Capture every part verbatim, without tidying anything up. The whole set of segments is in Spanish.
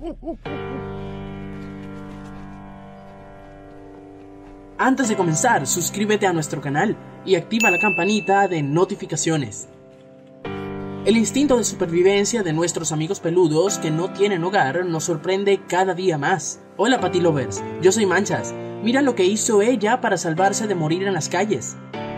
Antes de comenzar, suscríbete a nuestro canal y activa la campanita de notificaciones. El instinto de supervivencia de nuestros amigos peludos que no tienen hogar nos sorprende cada día más. Hola Patty Lovers, yo soy Manchas. Mira lo que hizo ella para salvarse de morir en las calles.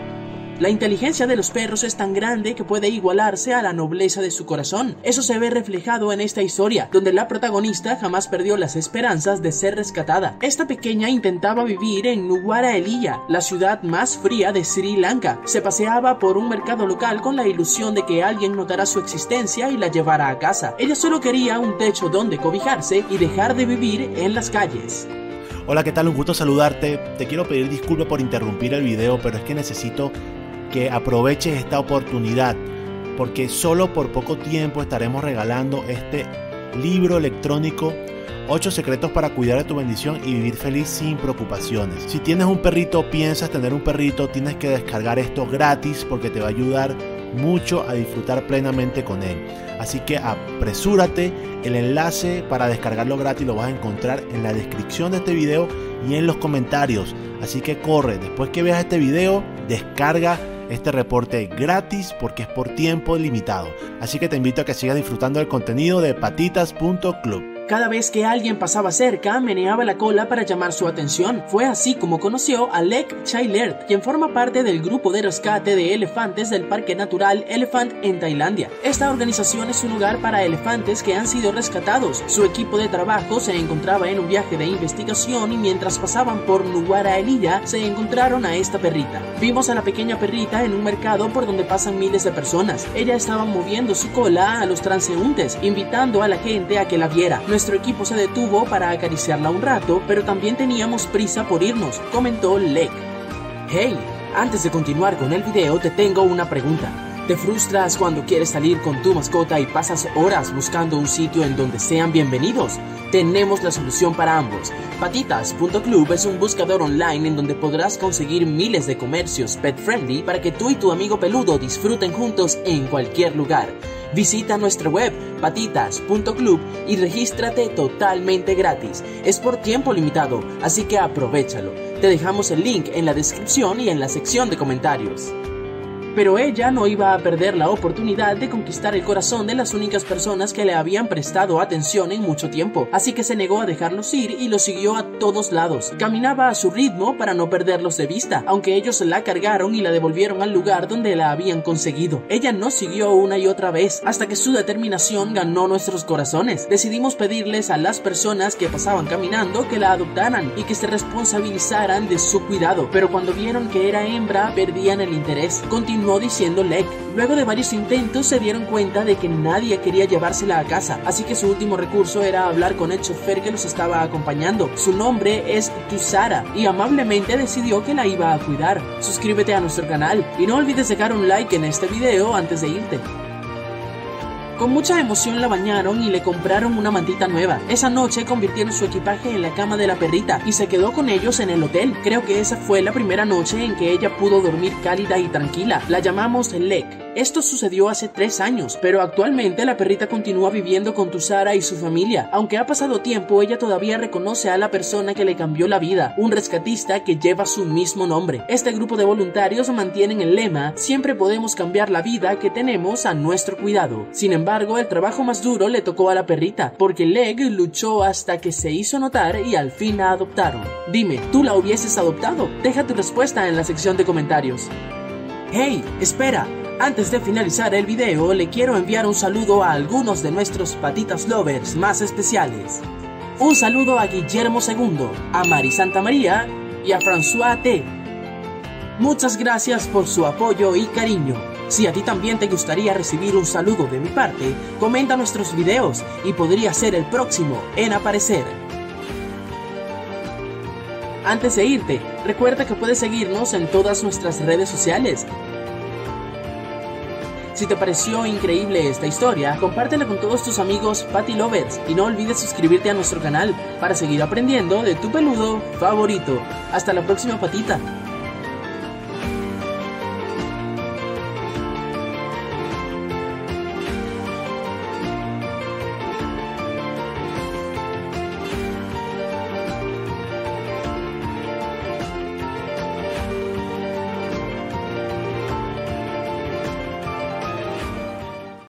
La inteligencia de los perros es tan grande que puede igualarse a la nobleza de su corazón. Eso se ve reflejado en esta historia, donde la protagonista jamás perdió las esperanzas de ser rescatada. Esta pequeña intentaba vivir en Nuwara Eliya, la ciudad más fría de Sri Lanka. Se paseaba por un mercado local con la ilusión de que alguien notara su existencia y la llevara a casa. Ella solo quería un techo donde cobijarse y dejar de vivir en las calles. Hola, ¿qué tal? Un gusto saludarte. Te quiero pedir disculpas por interrumpir el video, pero es que necesito que aproveches esta oportunidad, porque solo por poco tiempo estaremos regalando este libro electrónico, ocho secretos para cuidar de tu bendición y vivir feliz sin preocupaciones. Si tienes un perrito, piensas tener un perrito, tienes que descargar esto gratis porque te va a ayudar mucho a disfrutar plenamente con él. Así que apresúrate, el enlace para descargarlo gratis lo vas a encontrar en la descripción de este video y en los comentarios. Así que corre, después que veas este video, descarga este reporte gratis porque es por tiempo limitado. Así que te invito a que sigas disfrutando del contenido de patitas punto club. Cada vez que alguien pasaba cerca, meneaba la cola para llamar su atención. Fue así como conoció a Lek Chailert, quien forma parte del grupo de rescate de elefantes del Parque Natural Elephant en Tailandia. Esta organización es un lugar para elefantes que han sido rescatados. Su equipo de trabajo se encontraba en un viaje de investigación y mientras pasaban por Nuwara Eliya, se encontraron a esta perrita. Vimos a la pequeña perrita en un mercado por donde pasan miles de personas. Ella estaba moviendo su cola a los transeúntes, invitando a la gente a que la viera. Nuestro equipo se detuvo para acariciarla un rato, pero también teníamos prisa por irnos, comentó Lek. Hey, antes de continuar con el video te tengo una pregunta. ¿Te frustras cuando quieres salir con tu mascota y pasas horas buscando un sitio en donde sean bienvenidos? Tenemos la solución para ambos. Patitas punto club es un buscador online en donde podrás conseguir miles de comercios pet friendly para que tú y tu amigo peludo disfruten juntos en cualquier lugar. Visita nuestra web patitas punto club y regístrate totalmente gratis. Es por tiempo limitado, así que aprovéchalo. Te dejamos el link en la descripción y en la sección de comentarios. Pero ella no iba a perder la oportunidad de conquistar el corazón de las únicas personas que le habían prestado atención en mucho tiempo, así que se negó a dejarlos ir y los siguió a todos lados. Caminaba a su ritmo para no perderlos de vista, aunque ellos la cargaron y la devolvieron al lugar donde la habían conseguido. Ella no siguió una y otra vez, hasta que su determinación ganó nuestros corazones. Decidimos pedirles a las personas que pasaban caminando que la adoptaran y que se responsabilizaran de su cuidado, pero cuando vieron que era hembra, perdían el interés. Continuó Continuó diciendo Lek. Luego de varios intentos se dieron cuenta de que nadie quería llevársela a casa, así que su último recurso era hablar con el chofer que los estaba acompañando. Su nombre es Tusara y amablemente decidió que la iba a cuidar. Suscríbete a nuestro canal y no olvides dejar un like en este video antes de irte. Con mucha emoción la bañaron y le compraron una mantita nueva. Esa noche convirtieron su equipaje en la cama de la perrita y se quedó con ellos en el hotel. Creo que esa fue la primera noche en que ella pudo dormir cálida y tranquila. La llamamos Lek. Esto sucedió hace tres años, pero actualmente la perrita continúa viviendo con Tusara y su familia. Aunque ha pasado tiempo, ella todavía reconoce a la persona que le cambió la vida, un rescatista que lleva su mismo nombre. Este grupo de voluntarios mantienen el lema: siempre podemos cambiar la vida que tenemos a nuestro cuidado. Sin embargo, el trabajo más duro le tocó a la perrita, porque Lek luchó hasta que se hizo notar y al fin la adoptaron. Dime, ¿tú la hubieses adoptado? Deja tu respuesta en la sección de comentarios. ¡Hey! ¡Espera! Antes de finalizar el video, le quiero enviar un saludo a algunos de nuestros patitas lovers más especiales. Un saludo a Guillermo segundo, a Mari Santa María y a François T. Muchas gracias por su apoyo y cariño. Si a ti también te gustaría recibir un saludo de mi parte, comenta nuestros videos y podría ser el próximo en aparecer. Antes de irte, recuerda que puedes seguirnos en todas nuestras redes sociales. Si te pareció increíble esta historia, compártela con todos tus amigos Patty Lovers y no olvides suscribirte a nuestro canal para seguir aprendiendo de tu peludo favorito. Hasta la próxima, patita.